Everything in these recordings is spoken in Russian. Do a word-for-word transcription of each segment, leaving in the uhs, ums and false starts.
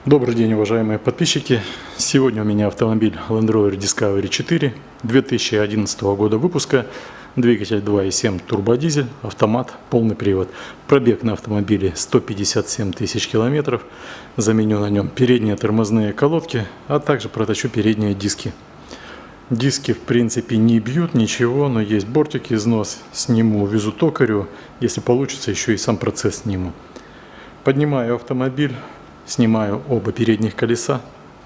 Добрый день, уважаемые подписчики! Сегодня у меня автомобиль Land Rover Discovery четыре две тысячи одиннадцатого года выпуска, двигатель два и семь турбодизель, автомат, полный привод. Пробег на автомобиле сто пятьдесят семь тысяч километров. Заменю на нем передние тормозные колодки, а также проточу передние диски. Диски в принципе не бьют ничего, но есть бортик, износ. Сниму, увезу токарю. Если получится, еще и сам процесс сниму. Поднимаю автомобиль. Снимаю оба передних колеса.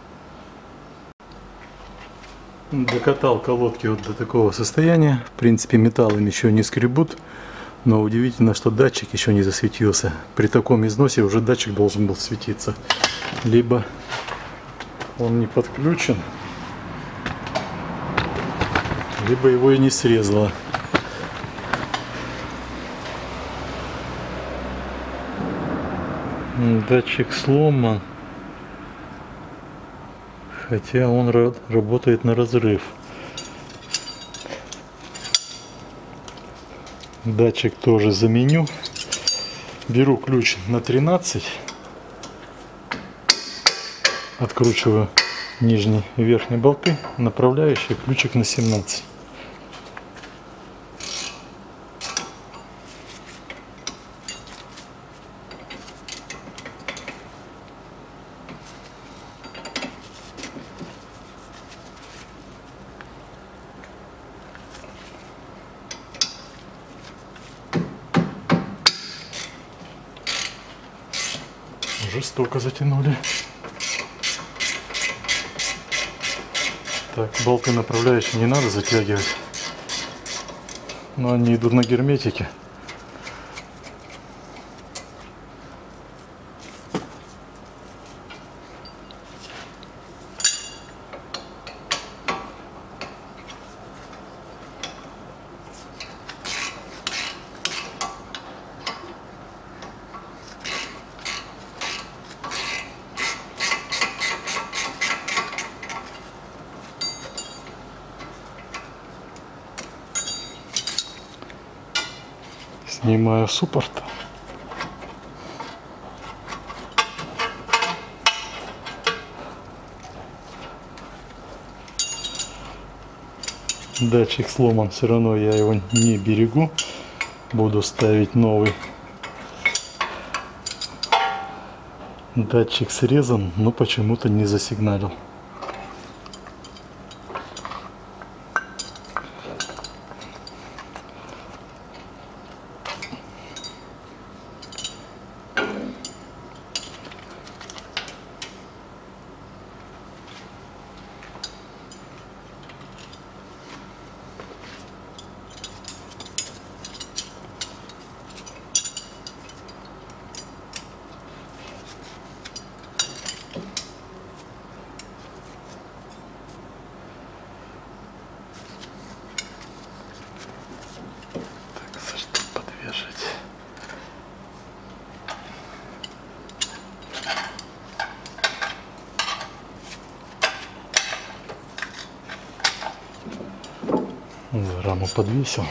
Докатал колодки вот до такого состояния. В принципе, металл им еще не скребут. Но удивительно, что датчик еще не засветился. При таком износе уже датчик должен был светиться. Либо он не подключен, либо его и не срезало. Датчик сломан, хотя он работает на разрыв. Датчик тоже заменю. Беру ключ на тринадцать, откручиваю нижние и верхние болты, направляющий ключик на семнадцать. Жестоко затянули. Так, болты направляющие не надо затягивать, но они идут на герметике. Снимаю суппорт. Датчик сломан, все равно я его не берегу. Буду ставить новый. Датчик срезан, но почему-то не засигналил. Раму подвесил.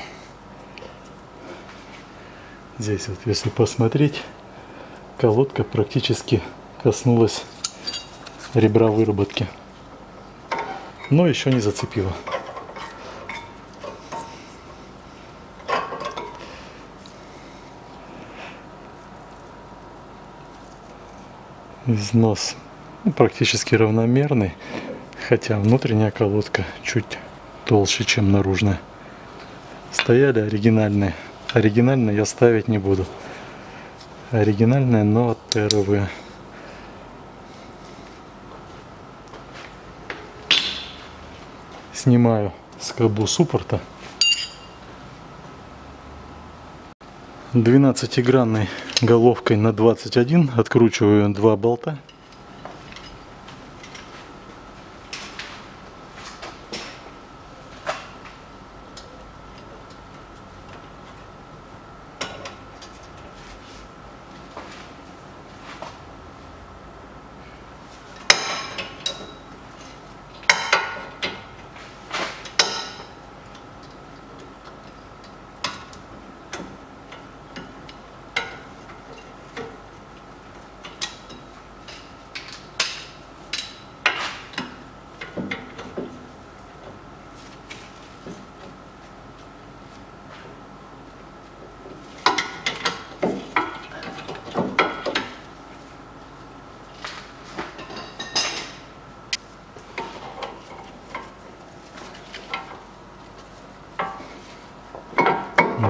Здесь вот, если посмотреть, колодка практически коснулась ребра выработки, но еще не зацепила. Износ ну, практически равномерный, хотя внутренняя колодка чуть толще, чем наружная. Стояли оригинальные. Оригинальные я ставить не буду. Оригинальные, но ТРВ. Снимаю скобу суппорта. двенадцатигранной головкой на двадцать один откручиваю два болта.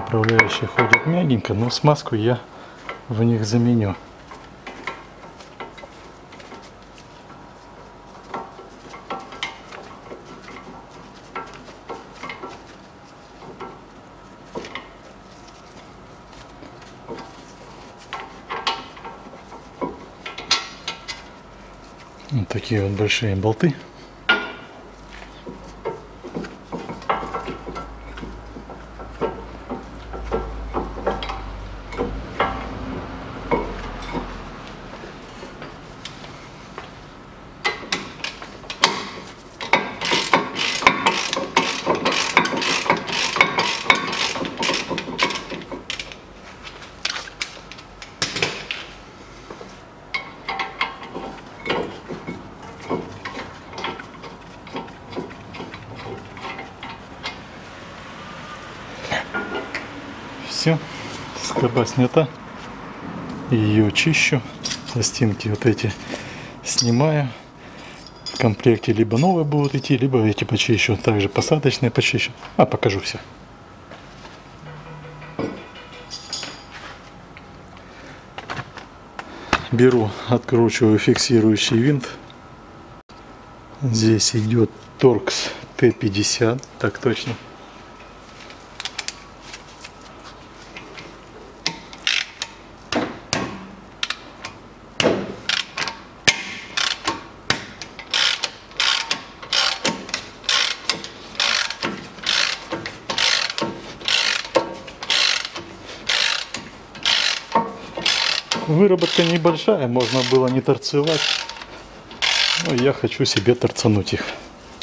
Управляющие ходят мягенько, но смазку я в них заменю. Вот такие вот большие болты. Все, скоба снята, ее чищу, пластинки вот эти снимаю. В комплекте либо новые будут идти, либо эти почищу, также посадочные почищу. А, покажу все. Беру, откручиваю фиксирующий винт. Здесь идет Торкс Т пятьдесят, так точно. Выработка небольшая, можно было не торцевать, но я хочу себе торцануть их.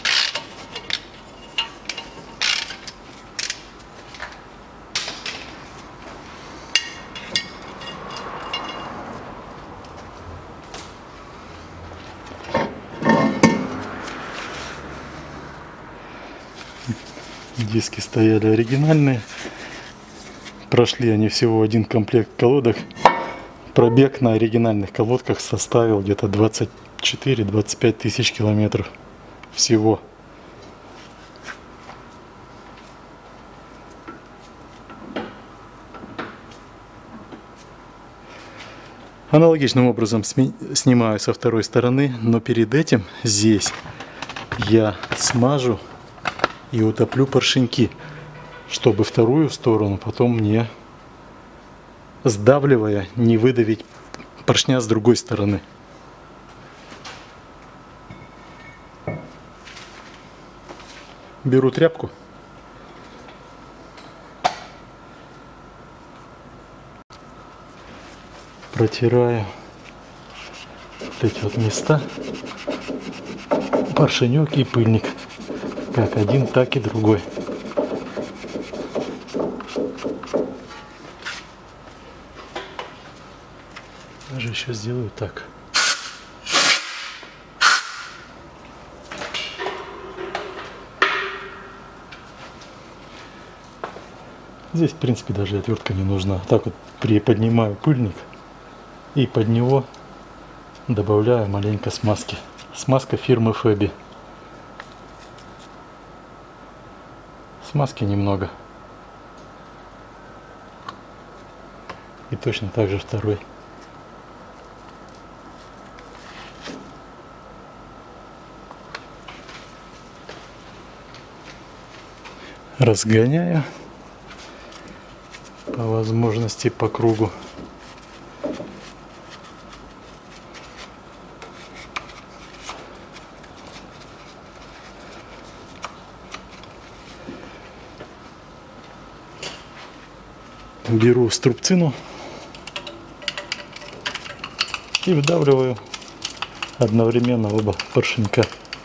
Диски стояли оригинальные, прошли они всего один комплект колодок. Пробег на оригинальных колодках составил где-то двадцать четыре — двадцать пять тысяч километров всего. Аналогичным образом снимаю со второй стороны, но перед этим здесь я смажу и утоплю поршеньки, чтобы вторую сторону потом мне, сдавливая, не выдавить поршня с другой стороны. Беру тряпку. Протираю вот эти вот места. Поршенек и пыльник. Как один, так и другой. Даже еще сделаю так. Здесь, в принципе, даже отвертка не нужна. Так вот приподнимаю пыльник и под него добавляю маленько смазки. Смазка фирмы Феби. Смазки немного. И точно так же второй. Разгоняю по возможности по кругу. Беру струбцину и выдавливаю одновременно оба поршенька.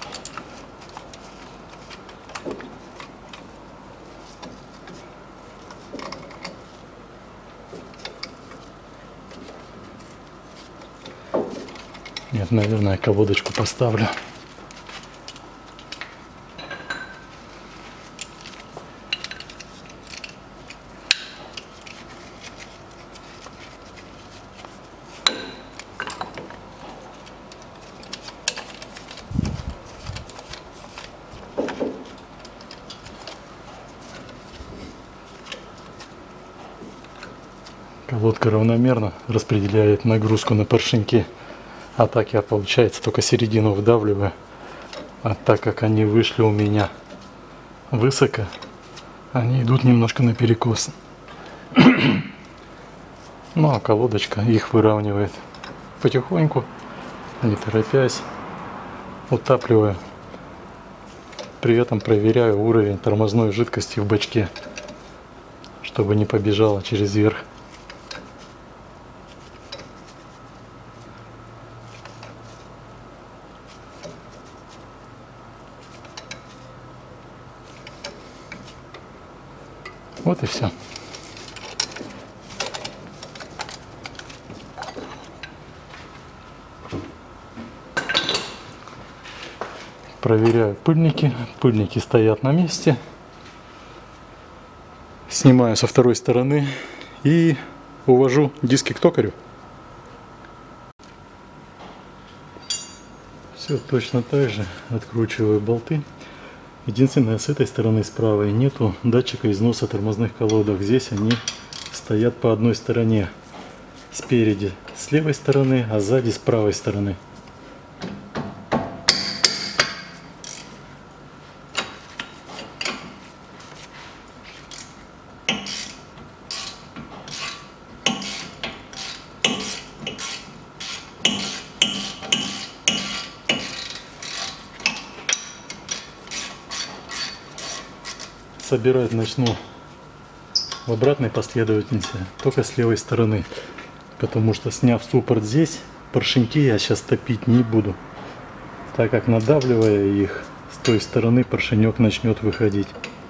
Нет, наверное, колодочку поставлю. Колодка равномерно распределяет нагрузку на поршеньки. А так я, получается, только середину вдавливаю. А так как они вышли у меня высоко, они идут немножко наперекос. Ну а колодочка их выравнивает потихоньку, не торопясь, утапливая. При этом проверяю уровень тормозной жидкости в бачке, чтобы не побежала через верх. Вот и все. Проверяю пыльники. Пыльники стоят на месте. Снимаю со второй стороны и увожу диски к токарю. Все точно так же. Откручиваю болты. Единственное, с этой стороны, с правой, нету датчика износа тормозных колодок. Здесь они стоят по одной стороне. Спереди с левой стороны, а сзади с правой стороны. Собирать начну в обратной последовательности, только с левой стороны, потому что, сняв суппорт здесь, поршеньки я сейчас топить не буду, так как, надавливая их с той стороны, поршенек начнет выходить.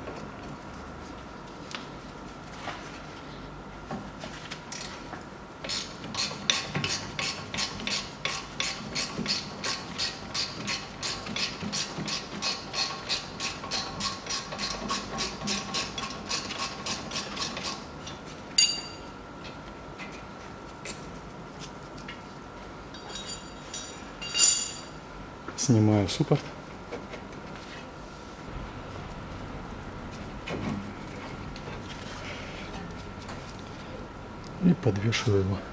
Снимаю суппорт. И подвешиваю его.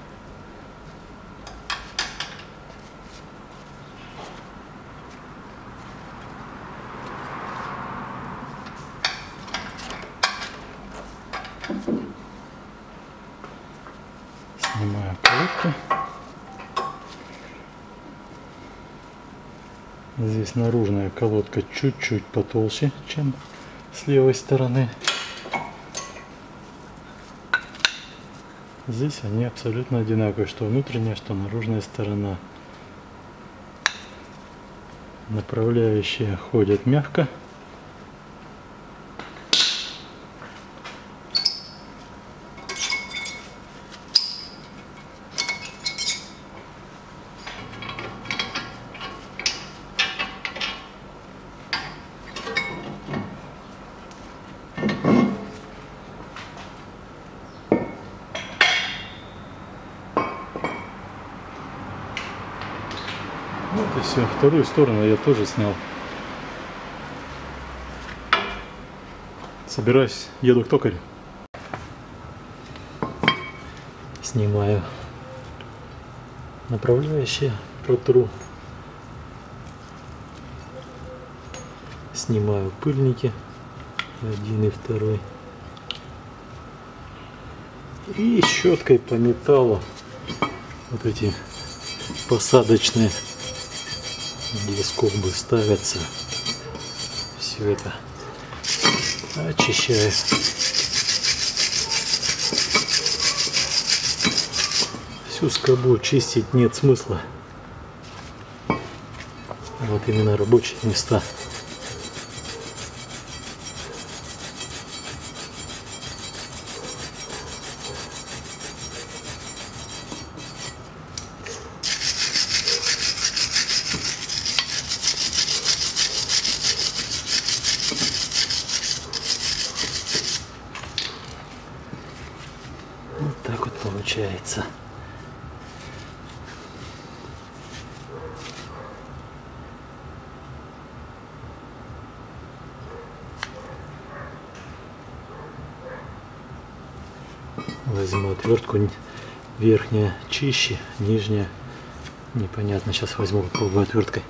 Снимаю колодки. Здесь наружная колодка чуть-чуть потолще, чем с левой стороны. Здесь они абсолютно одинаковые, что внутренняя, что наружная сторона. Направляющие ходят мягко. Вот и все. Вторую сторону я тоже снял. Собираюсь, еду к токарю. Снимаю направляющие, протру. Снимаю пыльники, один и второй. И щеткой по металлу вот эти посадочные, где скобы ставятся, все это очищаю. Всю скобу чистить нет смысла. Вот именно рабочие места. Вот так вот получается. Возьму отвертку, верхняя чище, нижняя непонятно. Сейчас возьму, попробую отверткой.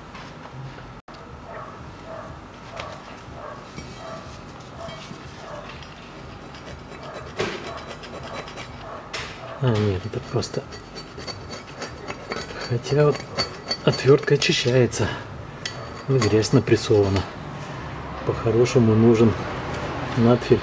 А, нет, это просто... Хотя вот отвертка очищается. И грязь напрессована. По-хорошему нужен надфиль.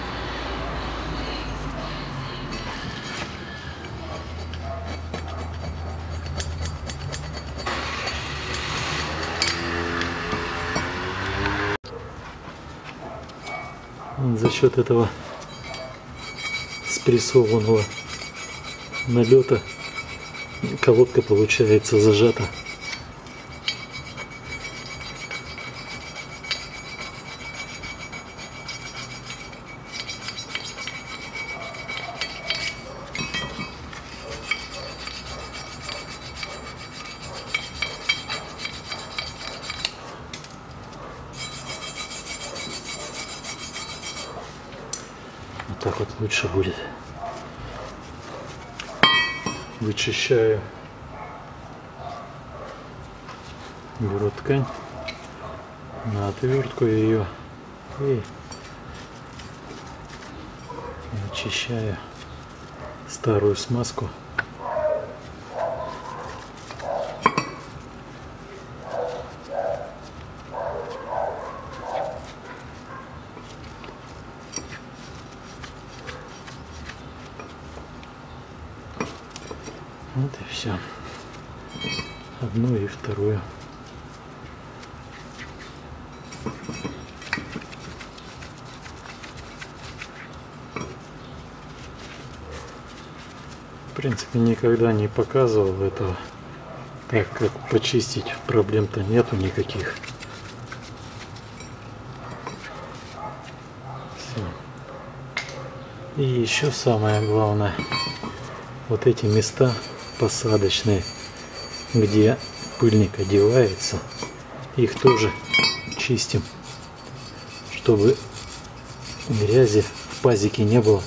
За счет этого спрессованного налета колодка получается зажата. Вот так вот лучше будет. Вычищаю. Беру ткань на отвертку ее и очищаю старую смазку. Вот и все. Одну и вторую. В принципе, никогда не показывал этого. Так как почистить, проблем-то нету никаких. Все. И еще самое главное, вот эти места посадочные, где пыльник одевается, их тоже чистим, чтобы грязи в пазике не было.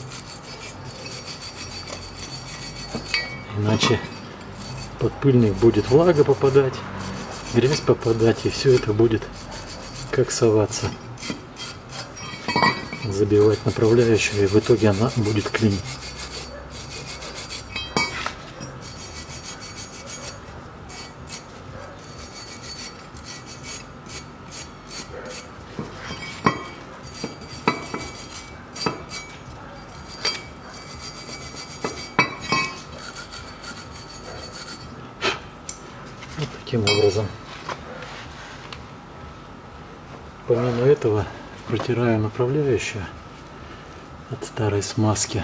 Иначе под пыльник будет влага попадать, грязь попадать, и все это будет как соваться, забивать направляющую, и в итоге она будет клинить. Вот таким образом. Помимо этого протираю направляющую от старой смазки.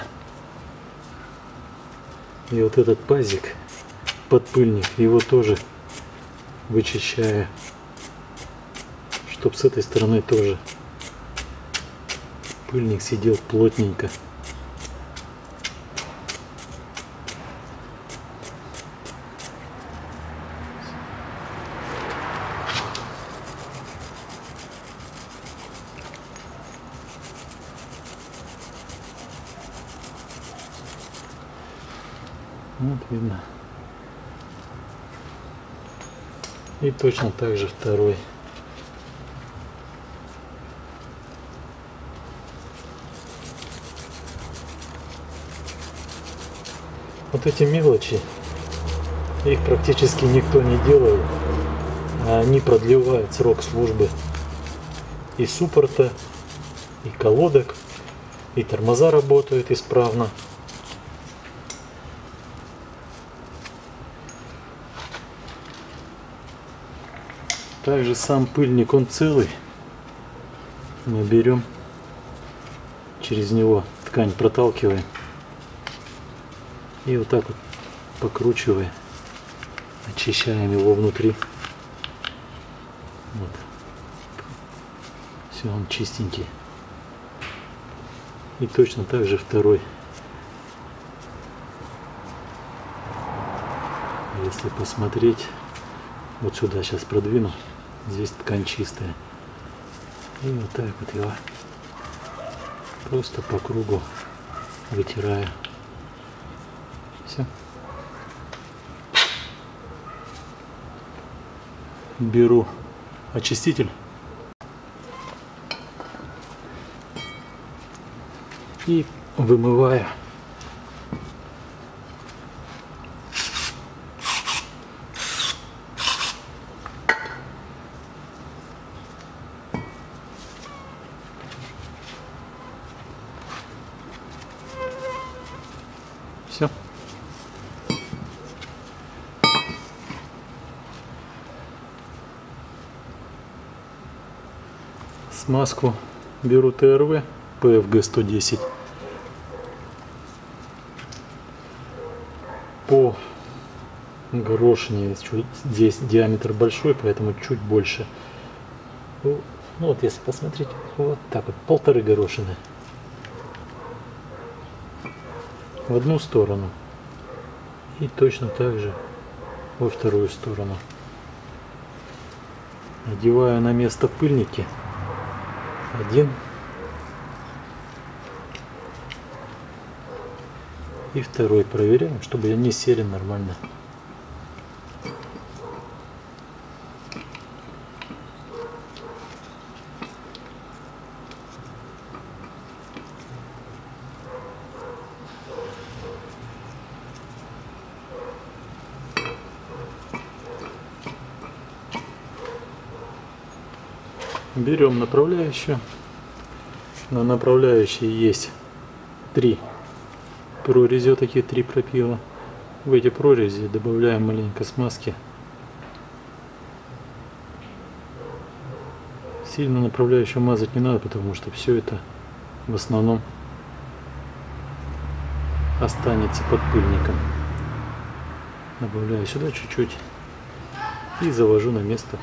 И вот этот пазик под пыльник, его тоже вычищаю, чтобы с этой стороны тоже пыльник сидел плотненько. Вот видно. И точно так же второй. Вот эти мелочи, их практически никто не делает, а они продлевают срок службы и суппорта, и колодок, и тормоза работают исправно. Также сам пыльник, он целый. Мы берем, через него ткань проталкиваем и вот так вот покручивая, очищаем его внутри. Вот. Все, он чистенький. И точно так же второй. Если посмотреть, вот сюда сейчас продвину. Здесь ткань чистая. И вот так вот его просто по кругу вытираю. беру очиститель и вымываю. Все. Смазку беру тэ эр вэ пэ эф гэ сто десять. По горошине здесь диаметр большой, поэтому чуть больше. Ну вот если посмотреть, вот так вот, полторы горошины. В одну сторону и точно так же во вторую сторону. Надеваю на место пыльники. Один и второй. Проверяем, чтобы они сели нормально. Берем направляющую. На направляющей есть три прорези, вот такие три пропила. В эти прорези добавляем маленько смазки. Сильно направляющую мазать не надо, потому что все это в основном останется под пыльником. Добавляю сюда чуть-чуть и завожу на место.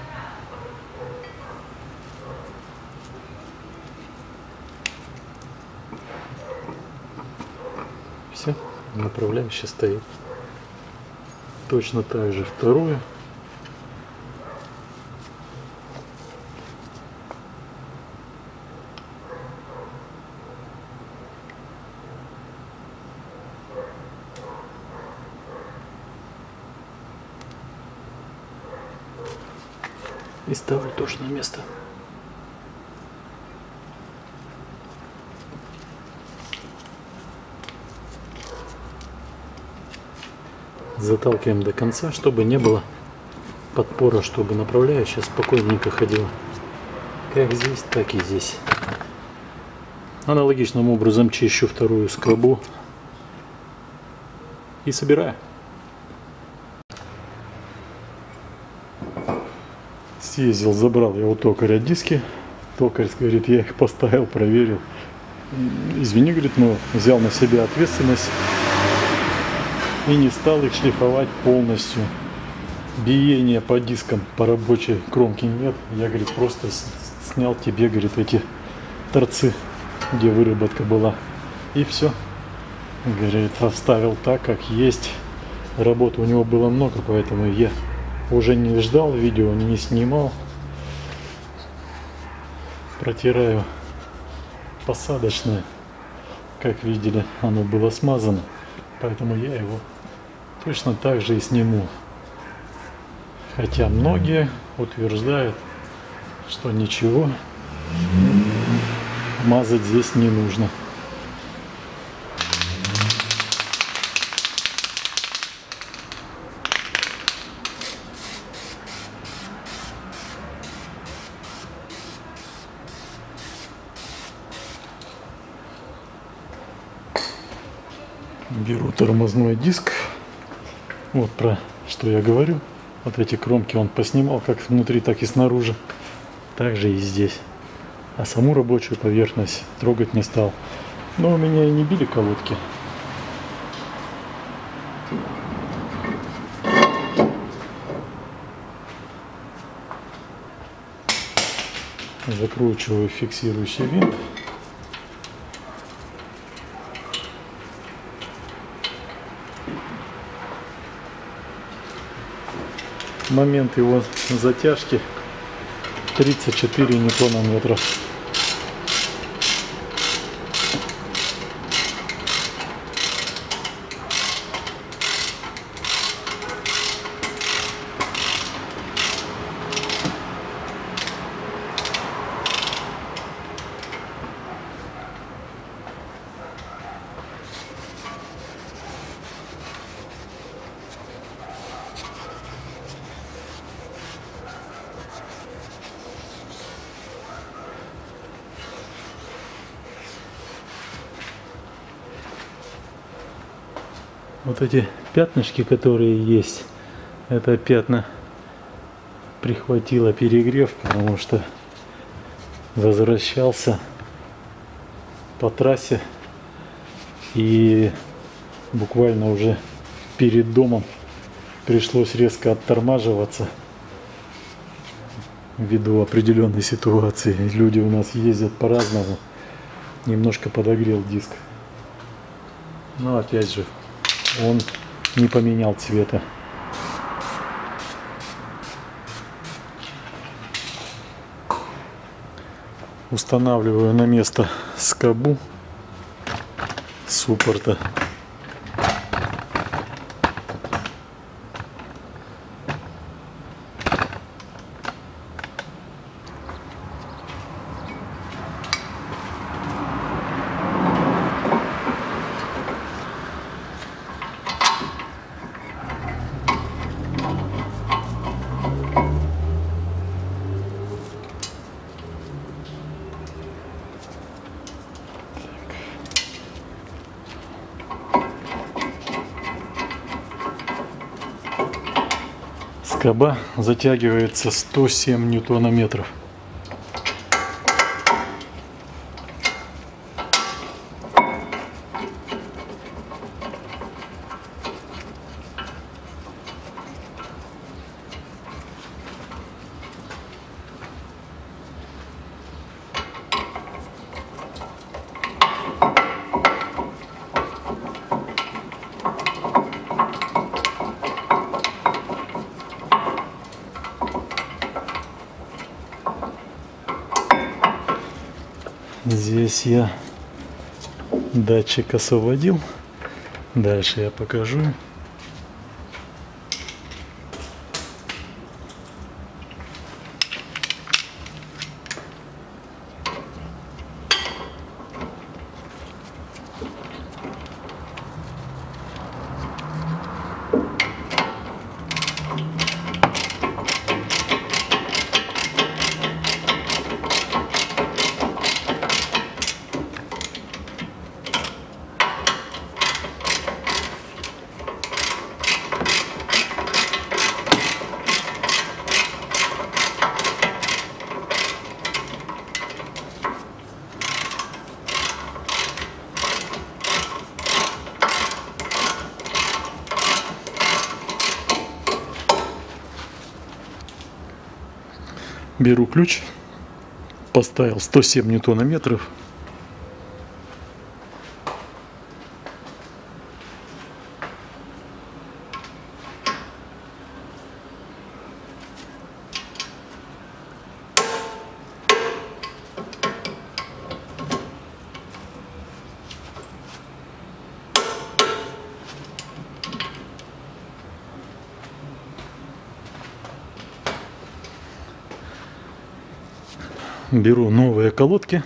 Все, направляющая стоит. Точно так же вторую. И ставлю тоже на место. Заталкиваем до конца, чтобы не было подпора, чтобы направляющая спокойненько ходила. Как здесь, так и здесь. Аналогичным образом чищу вторую скобу и собираю. Съездил, забрал я у токаря диски. Токарь говорит, я их поставил, проверил. Извини, говорит, но взял на себя ответственность и не стал их шлифовать полностью. Биения по дискам, по рабочей кромке нет. Я, говорит, просто снял тебе, говорит, эти торцы, где выработка была. И все. Говорит, оставил так, как есть. Работы у него было много, поэтому я уже не ждал, видео не снимал. Протираю посадочное. Как видели, оно было смазано. Поэтому я его точно так же и сниму. Хотя многие утверждают, что ничего мазать здесь не нужно. Беру тормозной диск. Вот про что я говорю. Вот эти кромки он поснимал как внутри, так и снаружи. Также и здесь. А саму рабочую поверхность трогать не стал. Но у меня и не били колодки. Закручиваю фиксирующий винт. Момент его затяжки тридцать четыре ньютона-метра. Вот эти пятнышки, которые есть, это пятна прихватило перегрев, потому что возвращался по трассе и буквально уже перед домом пришлось резко оттормаживаться ввиду определенной ситуации. Люди у нас ездят по-разному. Немножко подогрел диск. Но опять же, он не поменял цвета. Устанавливаю на место скобу суппорта. Скоба затягивается сто семь ньютонометров. Здесь я датчик освободил. Дальше я покажу. Беру ключ, поставил сто семь ньютонометров. Беру новые колодки.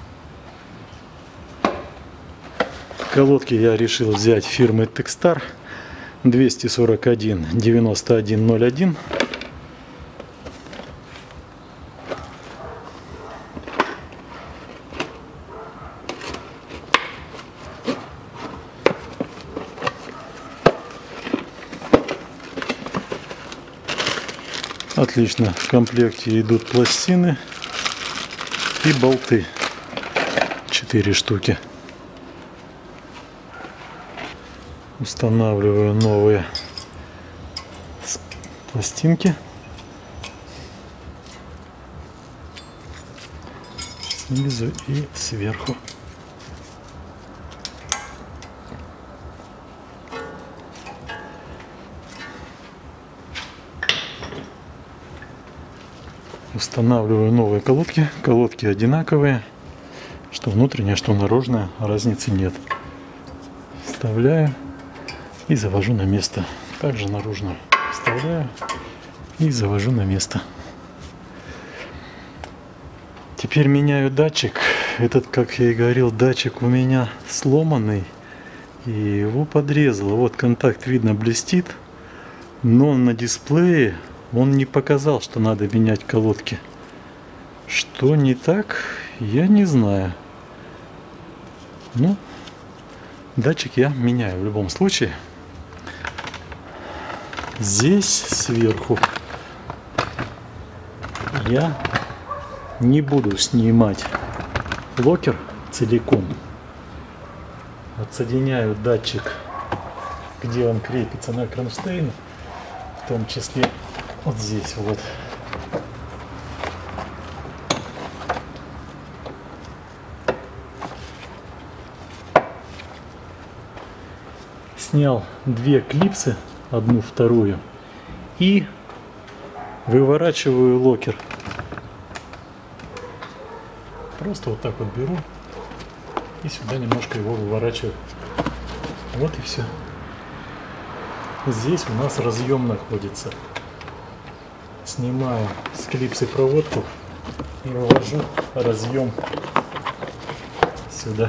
Колодки я решил взять фирмы Techstar двести сорок один девяносто один ноль один. Отлично, в комплекте идут пластины и болты, четыре штуки. Устанавливаю новые пластинки снизу и сверху. Устанавливаю новые колодки. Колодки одинаковые, что внутренняя, что наружная, разницы нет. Вставляю и завожу на место. Также наружную вставляю и завожу на место. Теперь меняю датчик. Этот, как я и говорил, датчик у меня сломанный, и его подрезало. Вот контакт видно блестит, но на дисплее он не показал, что надо менять колодки. Что не так, я не знаю. Ну, датчик я меняю в любом случае. Здесь сверху я не буду снимать локер целиком. Отсоединяю датчик, где он крепится на кронштейн, в том числе вот здесь вот. Снял две клипсы, одну, вторую, и выворачиваю локер. Просто вот так вот беру и сюда немножко его выворачиваю. Вот и все. Здесь у нас разъем находится. Снимаю с клипсы проводку и вывожу разъем сюда.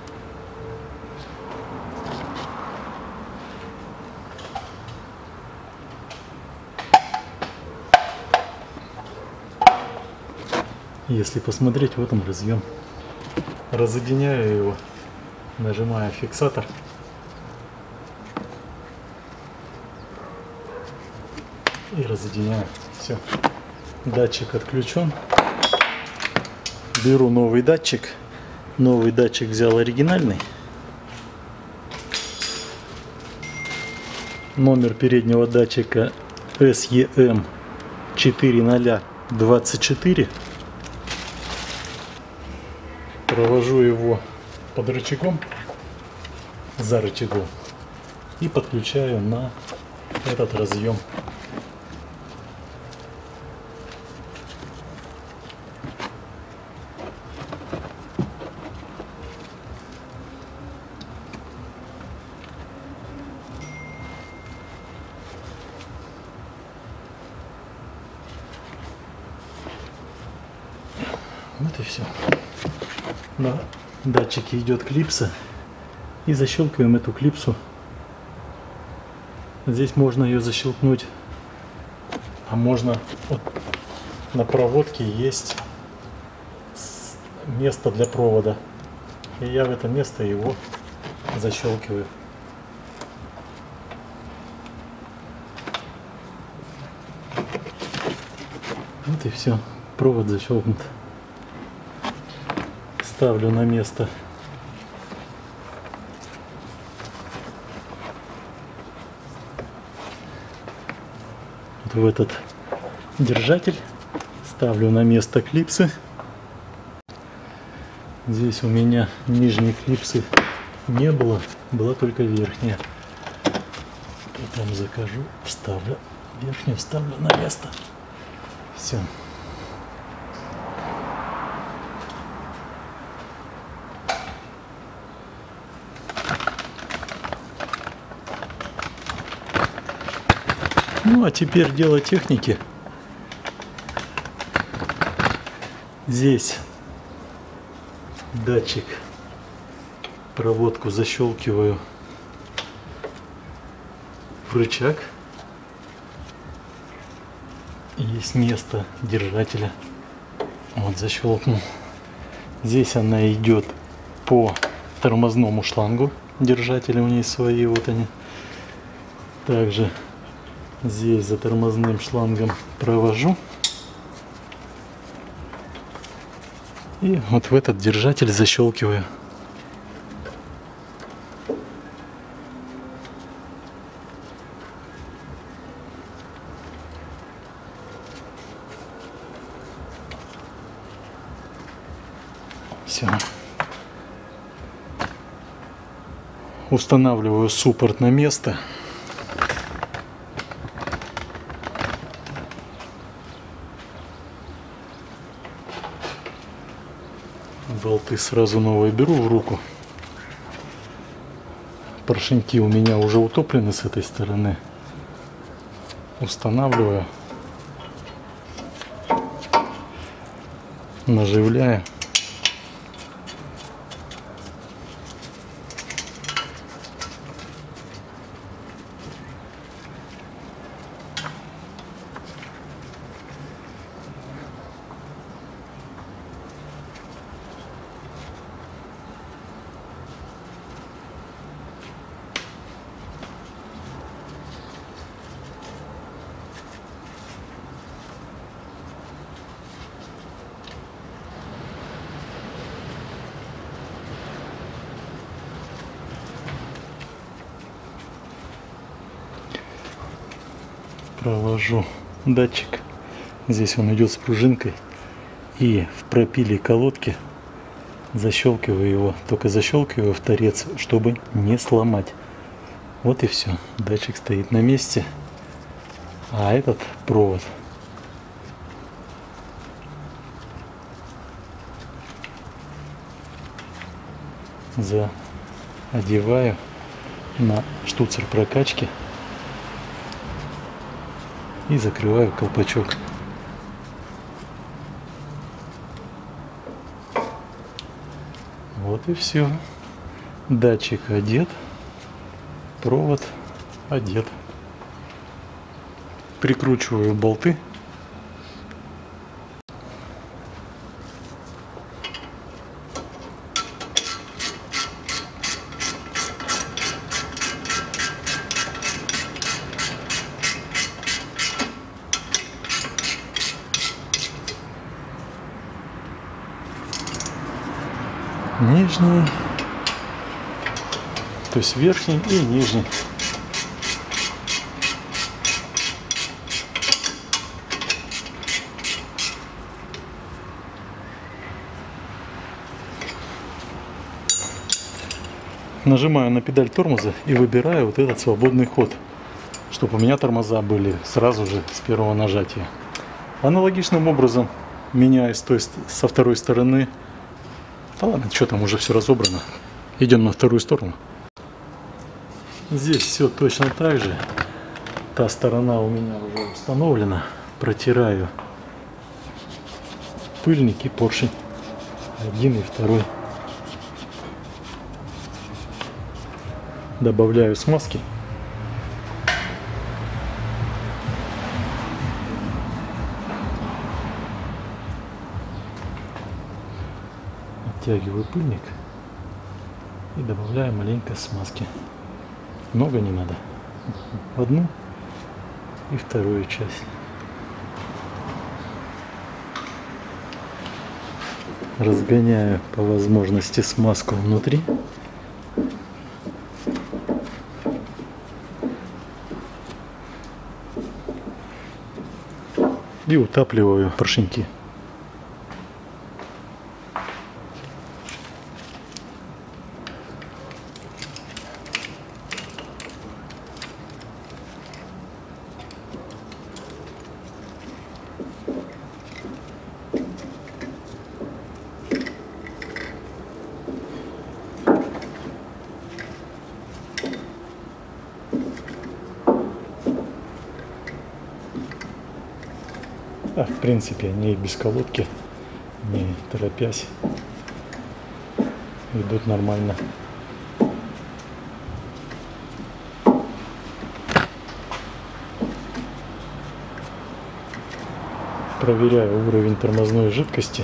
Если посмотреть, в этом разъем. Разъединяю его, нажимаю фиксатор. И разъединяю. Все. Датчик отключен. Беру новый датчик. Новый датчик взял оригинальный. Номер переднего датчика эс и эм четыре ноль двадцать четыре. Провожу его под рычагом, за рычагом, и подключаю на этот разъем. Вот и все. На датчике идет клипса, и защелкиваем эту клипсу. Здесь можно ее защелкнуть, а можно вот на проводке есть место для провода, и я в это место его защелкиваю. Вот и все, провод защелкнут. Ставлю на место вот в этот держатель, ставлю на место клипсы. Здесь у меня нижней клипсы не было, была только верхняя. Потом закажу, вставлю верхнюю, ставлю на место. Все. Ну, а теперь дело техники. Здесь датчик, проводку защелкиваю в рычаг. Есть место держателя. Вот защелкнул. Здесь она идет по тормозному шлангу. Держатели у нее свои, вот они. Также здесь за тормозным шлангом провожу. И вот в этот держатель защелкиваю. Все. Устанавливаю суппорт на место. Болты сразу новые беру в руку. Поршеньки у меня уже утоплены с этой стороны. Устанавливаю. Наживляю. Провожу датчик. Здесь он идет с пружинкой. И в пропиле колодки защелкиваю его. Только защелкиваю в торец, чтобы не сломать. Вот и все. Датчик стоит на месте. А этот провод заодеваю на штуцер прокачки и закрываю колпачок. Вот и все. Датчик одет, провод одет. Прикручиваю болты. Нижний, то есть верхний и нижний. Нажимаю на педаль тормоза и выбираю вот этот свободный ход, чтобы у меня тормоза были сразу же с первого нажатия. Аналогичным образом меняю с той, со второй стороны. Да ладно, что там, уже все разобрано. Идем на вторую сторону. Здесь все точно так же. Та сторона у меня уже установлена. Протираю пыльник и поршень. Один и второй. Добавляю смазки. Оттягиваю пыльник и добавляю маленько смазки. Много не надо. В одну и вторую часть. Разгоняю по возможности смазку внутри. И утапливаю поршеньки. А, в принципе, они без колодки, не торопясь, идут нормально. Проверяю уровень тормозной жидкости.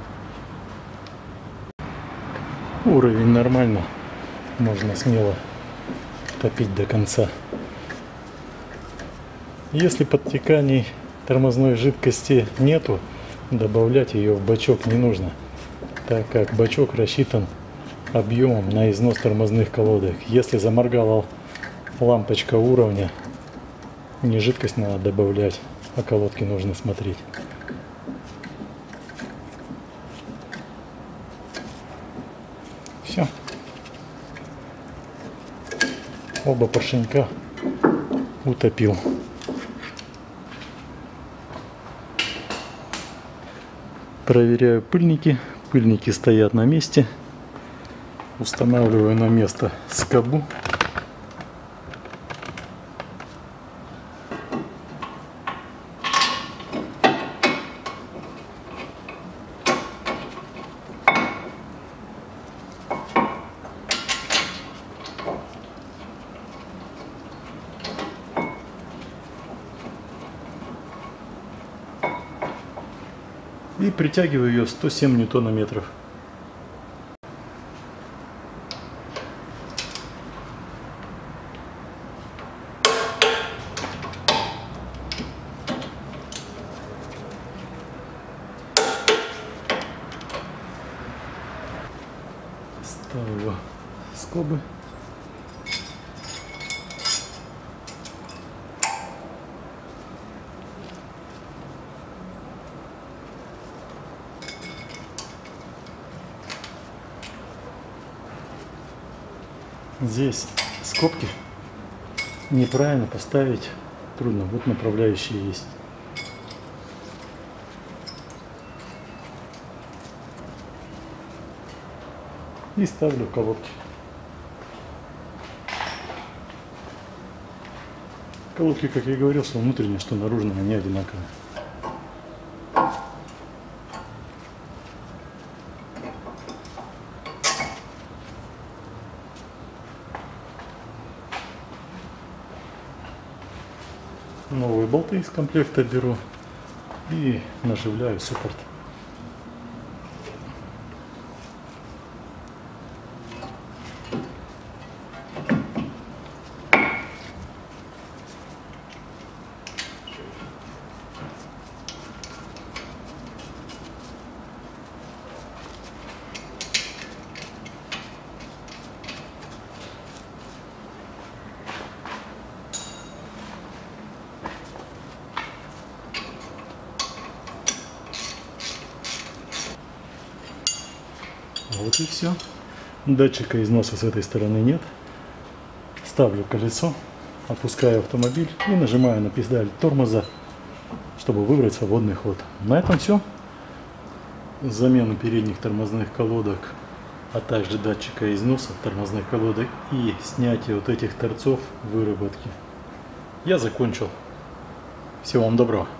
Уровень нормально, можно смело топить до конца. Если подтеканий тормозной жидкости нету, добавлять ее в бачок не нужно, так как бачок рассчитан объемом на износ тормозных колодок. Если заморгала лампочка уровня, не жидкость надо добавлять, а колодки нужно смотреть. Все. Оба поршенька утопил. Проверяю пыльники. Пыльники стоят на месте. Устанавливаю на место скобу. И притягиваю ее сто семь ньютонометров. Ставлю скобы. Здесь скобки неправильно поставить трудно. Вот направляющие есть. И ставлю колодки. Колодки, как я и говорил, что внутренние, что наружные, они одинаковые. Новые болты из комплекта беру и наживляю суппорт. Вот и все. Датчика износа с этой стороны нет. Ставлю колесо, опускаю автомобиль и нажимаю на педаль тормоза, чтобы выбрать свободный ход. На этом все. Замену передних тормозных колодок, а также датчика износа тормозных колодок и снятие вот этих торцов выработки я закончил. Всего вам доброго.